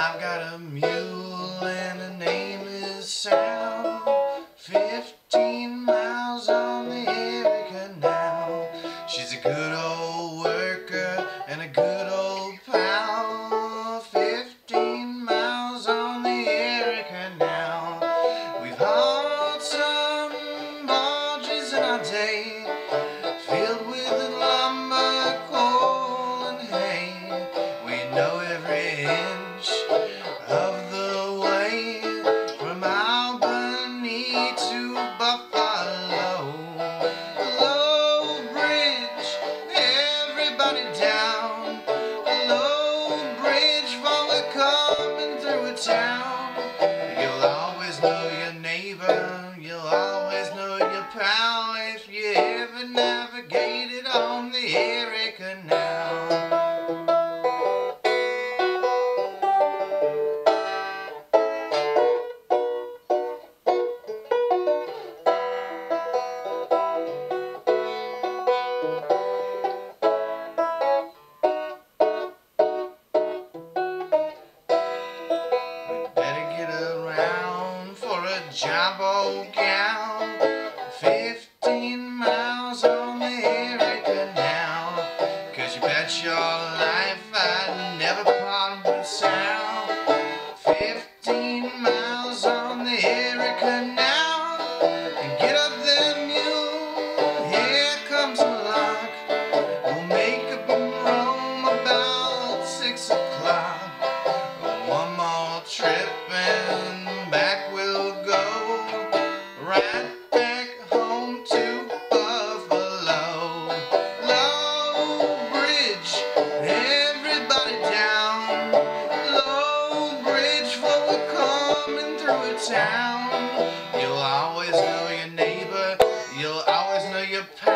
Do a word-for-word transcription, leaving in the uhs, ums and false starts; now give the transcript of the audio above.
I've got a mule and her name is Sam. Fifteen miles on the Erie Canal. She's a good old worker and a good old pal. Fifteen miles on the Erie Canal. We've hauled some barges in our day, filled with lumber, coal, and hay. We know every inch of the way from Albany to Buffalo. Low Bridge, everybody down. Low Bridge, for we're coming through a town. You'll always know your neighbor, you'll always know your pal, if you ever navigated on the Erie Canal. Job, old gal, fifteen miles on the Erie Canal. Cause you bet your life I'd never part with Sal. Fifteen miles on the Erie Canal. And get up there, mule, here comes a lock. We'll make up and roam about six o'clock. One more trip and back we'll go, right back home to Buffalo. Low Bridge, everybody down. Low Bridge, for we're coming through a town. You'll always know your neighbor, you'll always know your pal.